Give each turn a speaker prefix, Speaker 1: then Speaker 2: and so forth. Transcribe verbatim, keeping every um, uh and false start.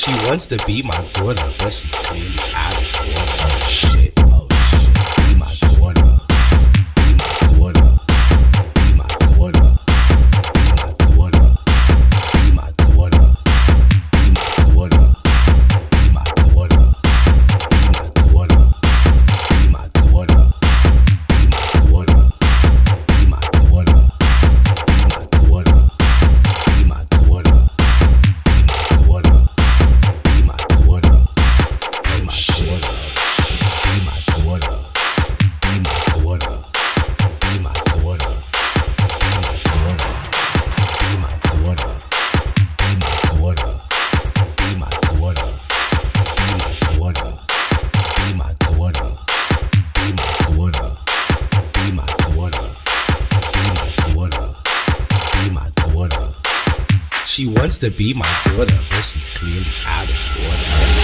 Speaker 1: She wants to be my daughter, but she's clearly out of order. Oh shit, oh shit. Be my daughter. Be my daughter. Be my daughter. Be my daughter. Be my daughter. Be my daughter. Be my daughter. Be my daughter. Be my daughter. Be my daughter. Be my daughter. Be my daughter. Be my daughter. She wants to be my daughter, but she's clearly out of order.